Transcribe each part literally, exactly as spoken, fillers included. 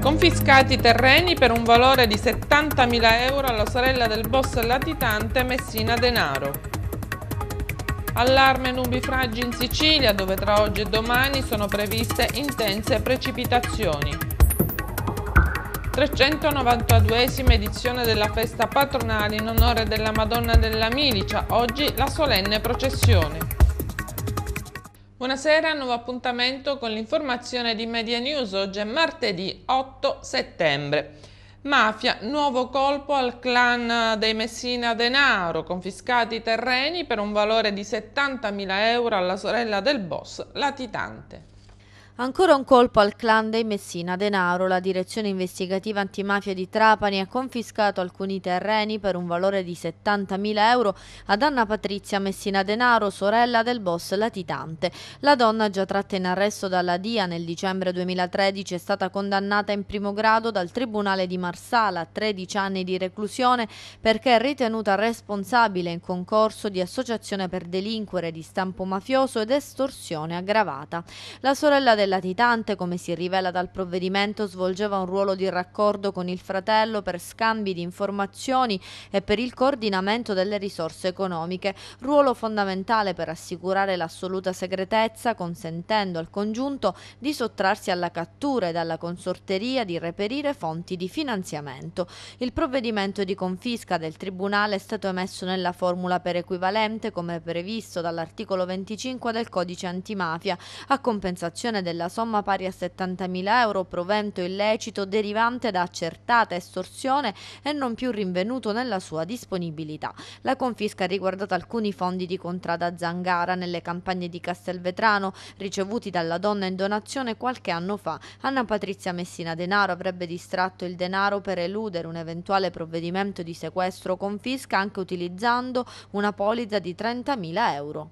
Confiscati terreni per un valore di settantamila euro alla sorella del boss latitante Messina Denaro. Allarme nubifragi in Sicilia, dove tra oggi e domani sono previste intense precipitazioni. trecentonovantaduesima edizione della festa patronale in onore della Madonna della Milicia, oggi la solenne processione. Buonasera, nuovo appuntamento con l'informazione di Media News. Oggi è martedì otto settembre. Mafia, nuovo colpo al clan dei Messina Denaro, confiscati terreni per un valore di settantamila euro alla sorella del boss latitante. Ancora un colpo al clan dei Messina Denaro. La direzione investigativa antimafia di Trapani ha confiscato alcuni terreni per un valore di settantamila euro ad Anna Patrizia Messina Denaro, sorella del boss latitante. La donna, già tratta in arresto dalla D I A nel dicembre duemilatredici, è stata condannata in primo grado dal Tribunale di Marsala a tredici anni di reclusione perché è ritenuta responsabile in concorso di associazione per delinquere di stampo mafioso ed estorsione aggravata. La sorella del latitante, come si rivela dal provvedimento, svolgeva un ruolo di raccordo con il fratello per scambi di informazioni e per il coordinamento delle risorse economiche, ruolo fondamentale per assicurare l'assoluta segretezza, consentendo al congiunto di sottrarsi alla cattura e alla consorteria di reperire fonti di finanziamento. Il provvedimento di confisca del Tribunale è stato emesso nella formula per equivalente, come previsto dall'articolo venticinque del Codice Antimafia, a compensazione del della somma pari a settantamila euro, provento illecito derivante da accertata estorsione e non più rinvenuto nella sua disponibilità. La confisca ha riguardato alcuni fondi di contrada Zangara nelle campagne di Castelvetrano ricevuti dalla donna in donazione qualche anno fa. Anna Patrizia Messina Denaro avrebbe distratto il denaro per eludere un eventuale provvedimento di sequestro o confisca anche utilizzando una polizza di trentamila euro.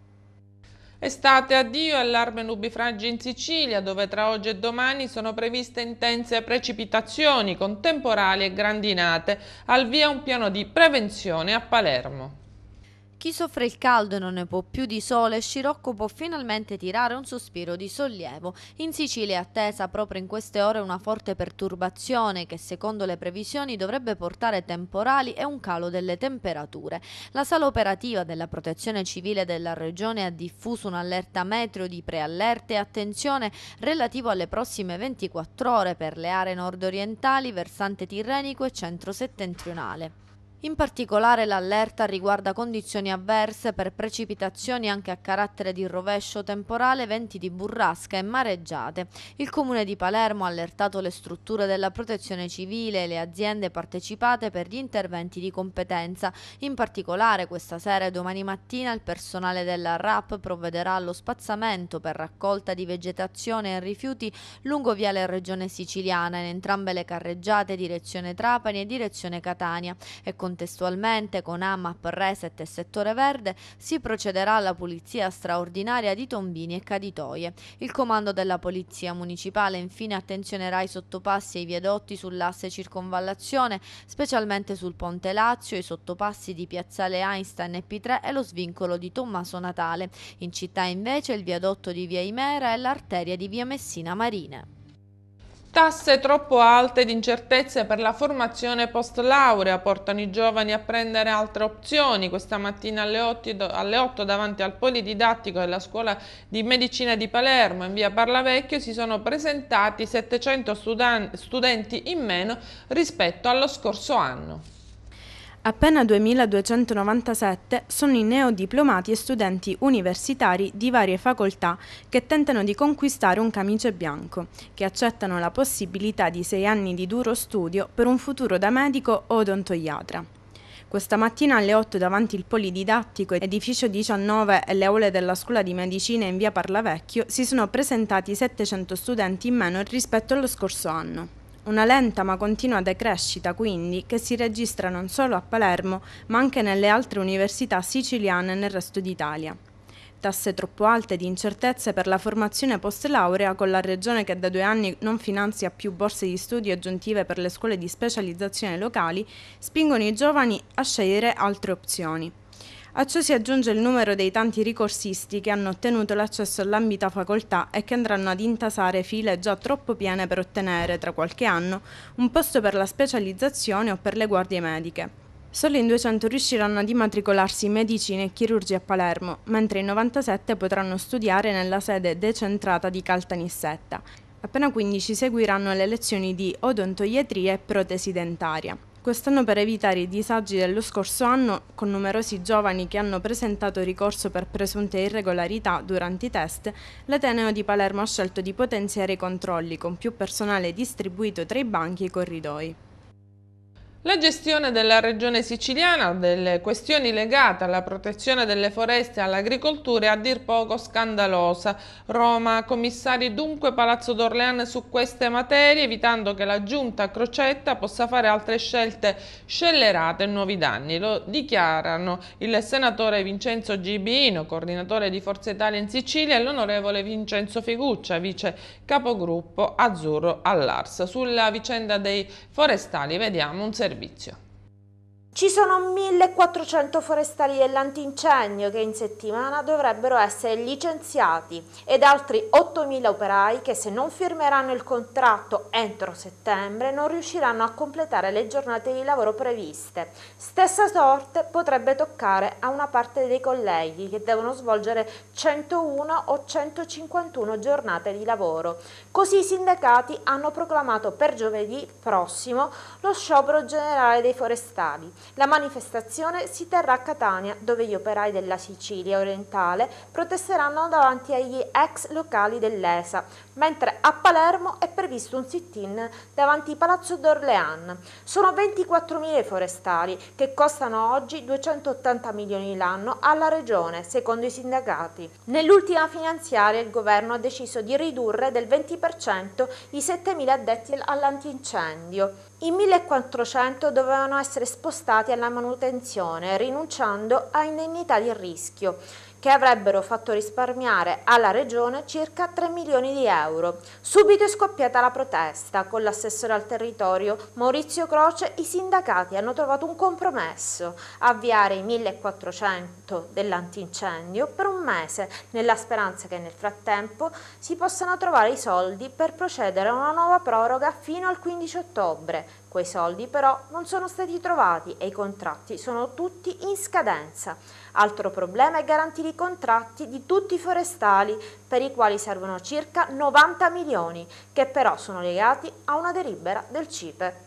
Estate addio e allarme nubifragi in Sicilia, dove tra oggi e domani sono previste intense precipitazioni con temporali e grandinate. Al via un piano di prevenzione a Palermo. Chi soffre il caldo e non ne può più di sole, Scirocco può finalmente tirare un sospiro di sollievo. In Sicilia è attesa proprio in queste ore una forte perturbazione che, secondo le previsioni, dovrebbe portare temporali e un calo delle temperature. La sala operativa della Protezione Civile della Regione ha diffuso un'allerta meteo di preallerte e attenzione relativo alle prossime ventiquattro ore per le aree nord-orientali, versante tirrenico e centro-settentrionale. In particolare l'allerta riguarda condizioni avverse per precipitazioni anche a carattere di rovescio temporale, venti di burrasca e mareggiate. Il Comune di Palermo ha allertato le strutture della Protezione Civile e le aziende partecipate per gli interventi di competenza. In particolare questa sera e domani mattina il personale della R A P provvederà allo spazzamento per raccolta di vegetazione e rifiuti lungo viale Regione Siciliana in entrambe le carreggiate direzione Trapani e direzione Catania e con Contestualmente, con A M A P, Reset e Settore Verde, si procederà alla pulizia straordinaria di tombini e caditoie. Il comando della Polizia Municipale infine attenzionerà i sottopassi e i viadotti sull'asse circonvallazione, specialmente sul Ponte Lazio, i sottopassi di Piazzale Einstein e P tre e lo svincolo di Tommaso Natale. In città invece il viadotto di Via Imera e l'arteria di Via Messina Marine. Tasse troppo alte ed incertezze per la formazione post laurea portano i giovani a prendere altre opzioni. Questa mattina alle otto davanti al Polididattico della Scuola di Medicina di Palermo in via Parlavecchio si sono presentati settecento studenti in meno rispetto allo scorso anno. Appena duemiladuecentonovantasette sono i neodiplomati e studenti universitari di varie facoltà che tentano di conquistare un camice bianco, che accettano la possibilità di sei anni di duro studio per un futuro da medico o odontoiatra. Questa mattina alle otto davanti il Polididattico, edificio diciannove e le aule della Scuola di Medicina in via Parlavecchio si sono presentati settecento studenti in meno rispetto allo scorso anno. Una lenta ma continua decrescita, quindi, che si registra non solo a Palermo, ma anche nelle altre università siciliane e nel resto d'Italia. Tasse troppo alte di incertezze per la formazione post laurea, con la Regione che da due anni non finanzia più borse di studio aggiuntive per le scuole di specializzazione locali, spingono i giovani a scegliere altre opzioni. A ciò si aggiunge il numero dei tanti ricorsisti che hanno ottenuto l'accesso all'ambita facoltà e che andranno ad intasare file già troppo piene per ottenere, tra qualche anno, un posto per la specializzazione o per le guardie mediche. Solo in duecento riusciranno ad immatricolarsi in medicina e chirurgia a Palermo, mentre in novantasette potranno studiare nella sede decentrata di Caltanissetta. Appena quindici seguiranno le lezioni di odontoiatria e protesi dentaria. Quest'anno, per evitare i disagi dello scorso anno, con numerosi giovani che hanno presentato ricorso per presunte irregolarità durante i test, l'Ateneo di Palermo ha scelto di potenziare i controlli con più personale distribuito tra i banchi e i corridoi. La gestione della regione siciliana delle questioni legate alla protezione delle foreste e all'agricoltura è a dir poco scandalosa. Roma commissari dunque Palazzo d'Orléans su queste materie, evitando che la giunta Crocetta possa fare altre scelte scellerate e nuovi danni. Lo dichiarano il senatore Vincenzo Gibino, coordinatore di Forza Italia in Sicilia, e l'onorevole Vincenzo Figuccia, vice capogruppo azzurro all'A R S. Sulla vicenda dei forestali vediamo un servizio. Ci sono millequattrocento forestali dell'antincendio che in settimana dovrebbero essere licenziati ed altri ottomila operai che, se non firmeranno il contratto entro settembre, non riusciranno a completare le giornate di lavoro previste. Stessa sorte potrebbe toccare a una parte dei colleghi che devono svolgere centouno o centocinquantuno giornate di lavoro. Così i sindacati hanno proclamato per giovedì prossimo lo sciopero generale dei forestali. La manifestazione si terrà a Catania, dove gli operai della Sicilia orientale protesteranno davanti agli ex locali dell'E S A, mentre a Palermo è previsto un sit-in davanti Palazzo d'Orléans. Sono ventiquattromila i forestali che costano oggi duecentottanta milioni l'anno alla regione, secondo i sindacati. Nell'ultima finanziaria il governo ha deciso di ridurre del venti per cento i settemila addetti all'antincendio. I millequattrocento dovevano essere spostati alla manutenzione, rinunciando a indennità di rischio, che avrebbero fatto risparmiare alla regione circa tre milioni di euro. Subito è scoppiata la protesta. Con l'assessore al territorio Maurizio Croce i sindacati hanno trovato un compromesso: avviare i millequattrocento dell'antincendio per un mese, nella speranza che nel frattempo si possano trovare i soldi per procedere a una nuova proroga fino al quindici ottobre. Quei soldi però non sono stati trovati e i contratti sono tutti in scadenza. Altro problema è garantire i contratti di tutti i forestali, per i quali servono circa novanta milioni, che però sono legati a una delibera del C I P E.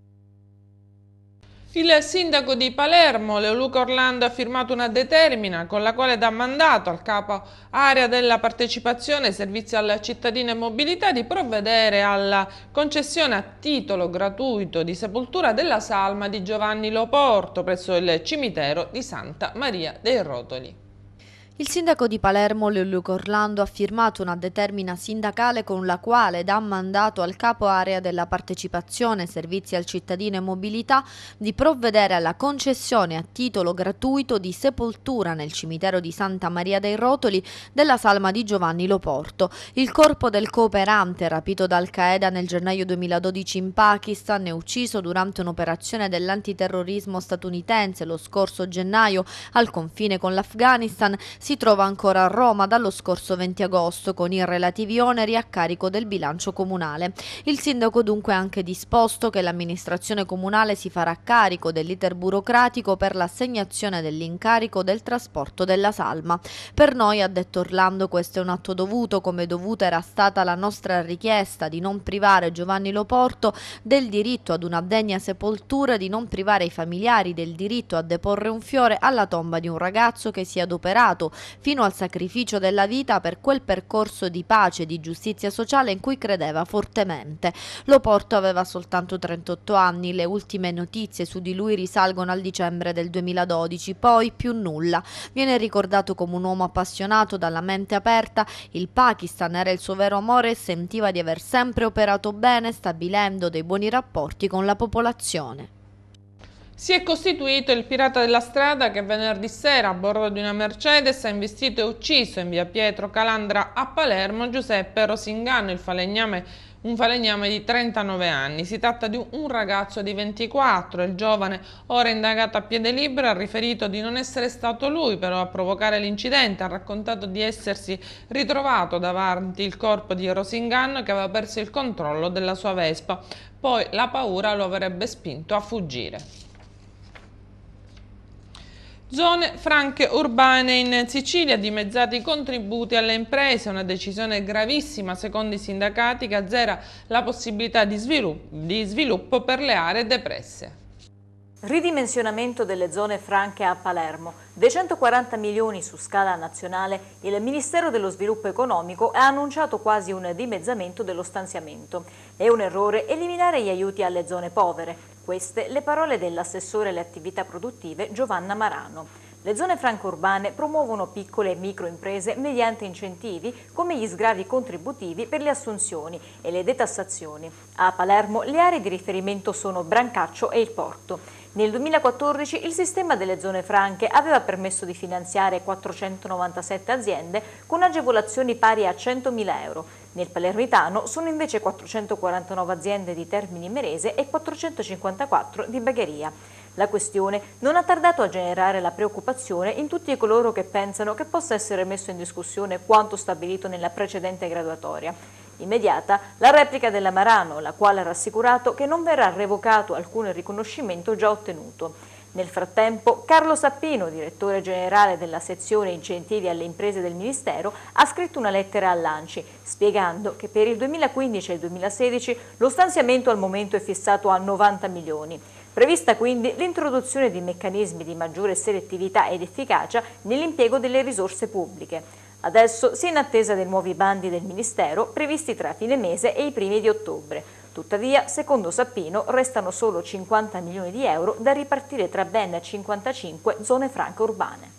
Il sindaco di Palermo, Leoluca Orlando, ha firmato una determina con la quale dà mandato al capo area della partecipazione servizi alla cittadina e mobilità di provvedere alla concessione a titolo gratuito di sepoltura della salma di Giovanni Loporto presso il cimitero di Santa Maria dei Rotoli. Il sindaco di Palermo, Leoluca Orlando, ha firmato una determina sindacale con la quale dà mandato al capo area della partecipazione, servizi al cittadino e mobilità di provvedere alla concessione a titolo gratuito di sepoltura nel cimitero di Santa Maria dei Rotoli della salma di Giovanni Loporto, il corpo del cooperante rapito da Al-Qaeda nel gennaio duemiladodici in Pakistan e ucciso durante un'operazione dell'antiterrorismo statunitense lo scorso gennaio al confine con l'Afghanistan. Si trova ancora a Roma dallo scorso venti agosto con i relativi oneri a carico del bilancio comunale. Il sindaco dunque ha anche disposto che l'amministrazione comunale si farà carico dell'iter burocratico per l'assegnazione dell'incarico del trasporto della salma. Per noi, ha detto Orlando, questo è un atto dovuto, come dovuta era stata la nostra richiesta di non privare Giovanni Loporto del diritto ad una degna sepoltura, di non privare i familiari del diritto a deporre un fiore alla tomba di un ragazzo che si è adoperato fino al sacrificio della vita per quel percorso di pace e di giustizia sociale in cui credeva fortemente. Loporto aveva soltanto trentotto anni, le ultime notizie su di lui risalgono al dicembre del duemiladodici, poi più nulla. Viene ricordato come un uomo appassionato, dalla mente aperta. Il Pakistan era il suo vero amore e sentiva di aver sempre operato bene, stabilendo dei buoni rapporti con la popolazione. Si è costituito il pirata della strada che venerdì sera a bordo di una Mercedes ha investito e ucciso in via Pietro Calandra a Palermo Giuseppe Rosingano, il falegname un falegname di trentanove anni. Si tratta di un ragazzo di ventiquattro. Il giovane, ora indagato a piede libero, ha riferito di non essere stato lui però a provocare l'incidente. Ha raccontato di essersi ritrovato davanti il corpo di Rosingan che aveva perso il controllo della sua Vespa. Poi la paura lo avrebbe spinto a fuggire. Zone franche urbane in Sicilia, dimezzati i contributi alle imprese, una decisione gravissima secondo i sindacati che azzera la possibilità di sviluppo, di sviluppo per le aree depresse. Ridimensionamento delle zone franche a Palermo. Dei centoquaranta milioni su scala nazionale, il Ministero dello Sviluppo Economico ha annunciato quasi un dimezzamento dello stanziamento. È un errore eliminare gli aiuti alle zone povere. Queste le parole dell'assessore alle attività produttive Giovanna Marano. Le zone franche urbane promuovono piccole e microimprese mediante incentivi come gli sgravi contributivi per le assunzioni e le detassazioni. A Palermo le aree di riferimento sono Brancaccio e il Porto. Nel duemilaquattordici il sistema delle zone franche aveva permesso di finanziare quattrocentonovantasette aziende con agevolazioni pari a centomila euro. Nel palermitano sono invece quattrocentoquarantanove aziende di Termini Imerese e quattrocentocinquantaquattro di Bagheria. La questione non ha tardato a generare la preoccupazione in tutti coloro che pensano che possa essere messo in discussione quanto stabilito nella precedente graduatoria. Immediata la replica della Marano, la quale ha rassicurato che non verrà revocato alcun riconoscimento già ottenuto. Nel frattempo, Carlo Sappino, direttore generale della sezione incentivi alle imprese del Ministero, ha scritto una lettera all'Anci, spiegando che per il duemilaquindici e il duemilasedici lo stanziamento al momento è fissato a novanta milioni. Prevista quindi l'introduzione di meccanismi di maggiore selettività ed efficacia nell'impiego delle risorse pubbliche. Adesso si è in attesa dei nuovi bandi del Ministero previsti tra fine mese e i primi di ottobre. Tuttavia, secondo Sappino, restano solo cinquanta milioni di euro da ripartire tra ben cinquantacinque zone franche urbane.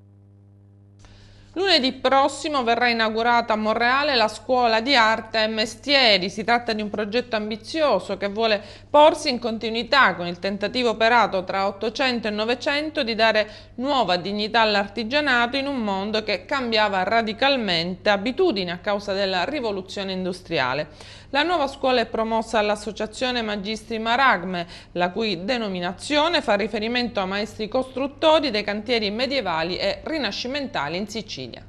Lunedì prossimo verrà inaugurata a Monreale la Scuola di Arte e Mestieri. Si tratta di un progetto ambizioso che vuole porsi in continuità con il tentativo operato tra Ottocento e Novecento di dare nuova dignità all'artigianato in un mondo che cambiava radicalmente abitudini a causa della rivoluzione industriale. La nuova scuola è promossa dall'Associazione Magistri Maragme, la cui denominazione fa riferimento a maestri costruttori dei cantieri medievali e rinascimentali in Sicilia.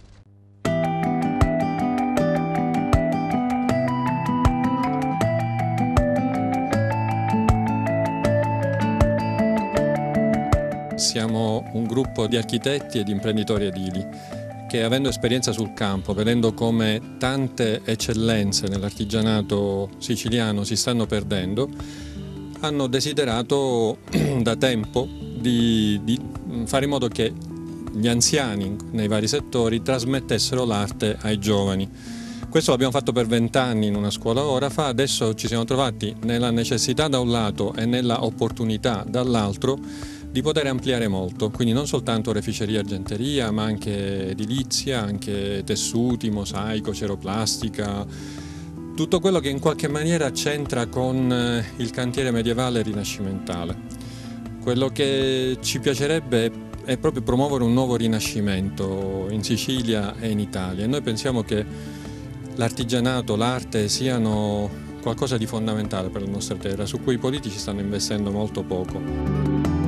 Siamo un gruppo di architetti e di imprenditori edili che, avendo esperienza sul campo, vedendo come tante eccellenze nell'artigianato siciliano si stanno perdendo, hanno desiderato da tempo di, di fare in modo che gli anziani nei vari settori trasmettessero l'arte ai giovani. Questo l'abbiamo fatto per vent'anni in una scuola orafa, adesso ci siamo trovati nella necessità da un lato e nella opportunità dall'altro di poter ampliare molto, quindi non soltanto oreficeria e argenteria, ma anche edilizia, anche tessuti, mosaico, ceroplastica, tutto quello che in qualche maniera c'entra con il cantiere medievale e rinascimentale. Quello che ci piacerebbe è proprio promuovere un nuovo rinascimento in Sicilia e in Italia. E noi pensiamo che l'artigianato, l'arte siano qualcosa di fondamentale per la nostra terra, su cui i politici stanno investendo molto poco.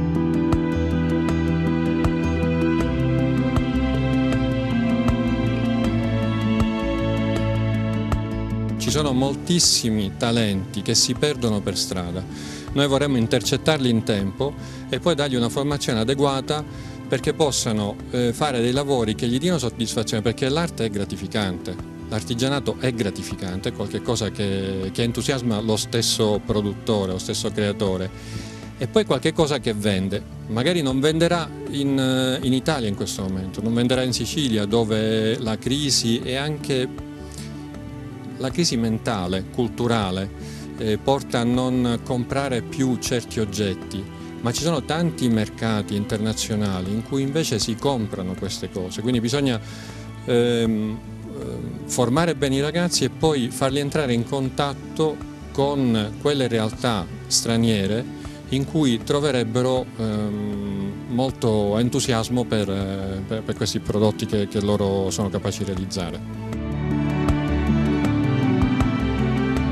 Ci sono moltissimi talenti che si perdono per strada. Noi vorremmo intercettarli in tempo e poi dargli una formazione adeguata perché possano eh, fare dei lavori che gli diano soddisfazione, perché l'arte è gratificante, l'artigianato è gratificante, è qualcosa che, che entusiasma lo stesso produttore, lo stesso creatore, e poi qualche cosa che vende. Magari non venderà in, in Italia in questo momento, non venderà in Sicilia, dove la crisi e anche la crisi mentale, culturale, eh, porta a non comprare più certi oggetti, ma ci sono tanti mercati internazionali in cui invece si comprano queste cose, quindi bisogna ehm, formare bene i ragazzi e poi farli entrare in contatto con quelle realtà straniere in cui troverebbero ehm, molto entusiasmo per, per, per questi prodotti che, che loro sono capaci di realizzare.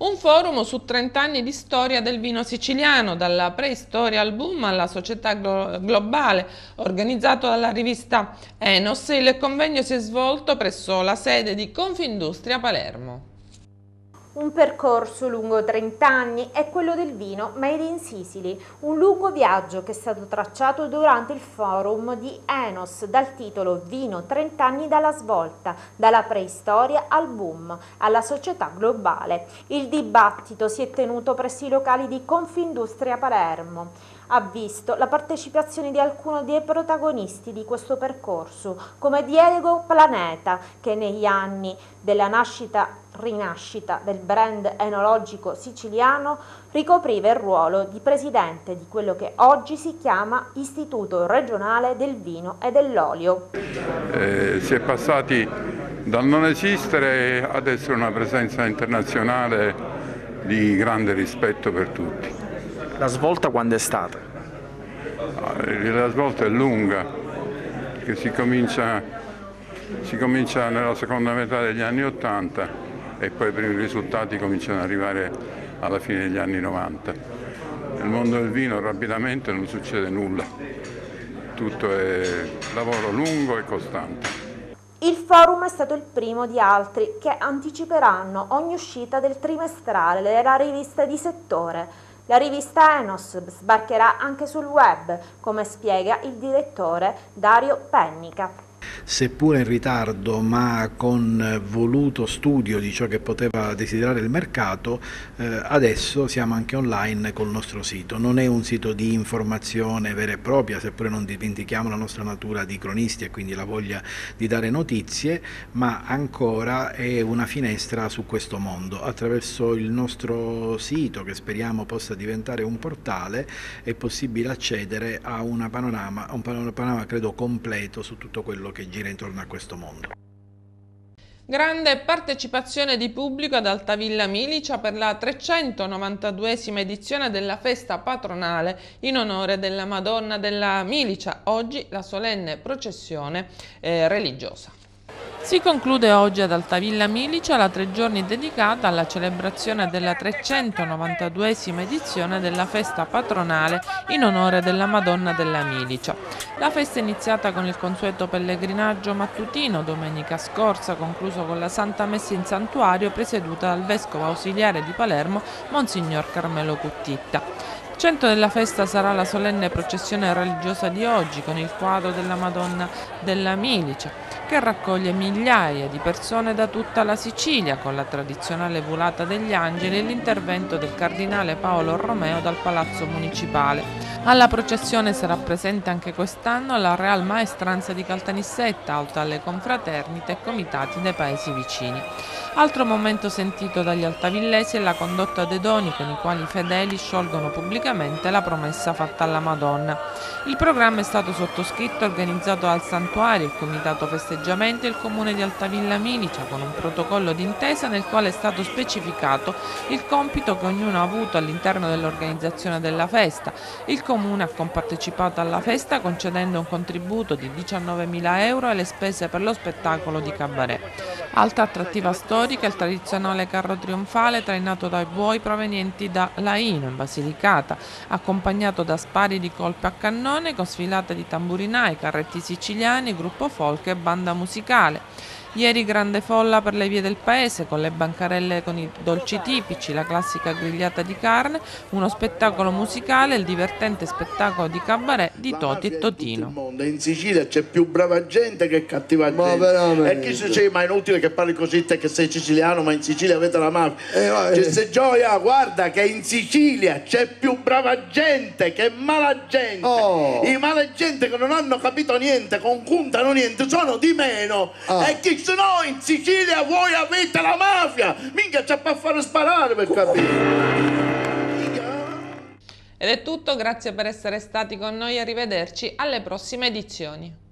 Un forum su trenta anni di storia del vino siciliano, dalla preistoria al boom alla società globale, organizzato dalla rivista Enos. Il convegno si è svolto presso la sede di Confindustria Palermo. Un percorso lungo trenta anni è quello del vino Made in Sicily, un lungo viaggio che è stato tracciato durante il forum di Enos dal titolo Vino trenta anni dalla svolta, dalla preistoria al boom, alla società globale. Il dibattito si è tenuto presso i locali di Confindustria Palermo. Ha visto la partecipazione di alcuni dei protagonisti di questo percorso, come Diego Planeta, che negli anni della nascita rinascita del brand enologico siciliano ricopriva il ruolo di presidente di quello che oggi si chiama Istituto Regionale del Vino e dell'Olio. Eh, si è passati dal non esistere ad essere una presenza internazionale di grande rispetto per tutti. La svolta quando è stata? La svolta è lunga, che si comincia, si comincia nella seconda metà degli anni Ottanta e poi i primi risultati cominciano ad arrivare alla fine degli anni Novanta. Nel mondo del vino rapidamente non succede nulla, tutto è lavoro lungo e costante. Il forum è stato il primo di altri che anticiperanno ogni uscita del trimestrale della rivista di settore. La rivista Enos sbarcherà anche sul web, come spiega il direttore Dario Pennica. Seppure in ritardo ma con voluto studio di ciò che poteva desiderare il mercato, eh, adesso siamo anche online col nostro sito. Non è un sito di informazione vera e propria, seppure non dimentichiamo la nostra natura di cronisti e quindi la voglia di dare notizie, ma ancora è una finestra su questo mondo. Attraverso il nostro sito, che speriamo possa diventare un portale, è possibile accedere a una panorama, a un panorama credo completo su tutto quello che gira intorno a questo mondo. Grande partecipazione di pubblico ad Altavilla Milicia per la trecentonovantaduesima edizione della festa patronale in onore della Madonna della Milicia, oggi la solenne processione eh, religiosa. Si conclude oggi ad Altavilla Milicia la tre giorni dedicata alla celebrazione della trecentonovantaduesima edizione della festa patronale in onore della Madonna della Milicia. La festa è iniziata con il consueto pellegrinaggio mattutino domenica scorsa, concluso con la Santa Messa in Santuario presieduta dal Vescovo Ausiliare di Palermo, Monsignor Carmelo Cuttitta. Centro della festa sarà la solenne processione religiosa di oggi con il quadro della Madonna della Milicia, che raccoglie migliaia di persone da tutta la Sicilia con la tradizionale volata degli angeli e l'intervento del cardinale Paolo Romeo dal Palazzo Municipale. Alla processione sarà presente anche quest'anno la Real Maestranza di Caltanissetta, oltre alle confraternite e comitati dei paesi vicini. Altro momento sentito dagli altavillesi è la condotta dei doni con i quali i fedeli sciolgono pubblicamente la promessa fatta alla Madonna. Il programma è stato sottoscritto e organizzato dal Santuario, il Comitato Festeggiamenti e il Comune di Altavilla Milicia con un protocollo d'intesa nel quale è stato specificato il compito che ognuno ha avuto all'interno dell'organizzazione della festa. Il Comune ha compartecipato alla festa concedendo un contributo di diciannovemila euro e le spese per lo spettacolo di cabaret. Altra attrattiva storica è il tradizionale carro trionfale trainato dai buoi provenienti da Laino in Basilicata, accompagnato da spari di colpi a cannone con sfilate di tamburinai, carretti siciliani, gruppo folk e banda musicale. Ieri grande folla per le vie del paese con le bancarelle con i dolci tipici, la classica grigliata di carne, uno spettacolo musicale e il divertente spettacolo di cabaret di Toti e Totino. In Sicilia c'è più brava gente che cattiva gente. E chi si dice, ma è inutile che parli così te che sei siciliano, ma in Sicilia avete la mafia. Eh, c'è se gioia, guarda che in Sicilia c'è più brava gente che mala gente. Oh. I mala gente che non hanno capito niente, concuntano niente, sono di meno. Oh. E chi se no in Sicilia voi avete la mafia, minchia c'è per fare sparare per capire. Ed è tutto, grazie per essere stati con noi, arrivederci alle prossime edizioni.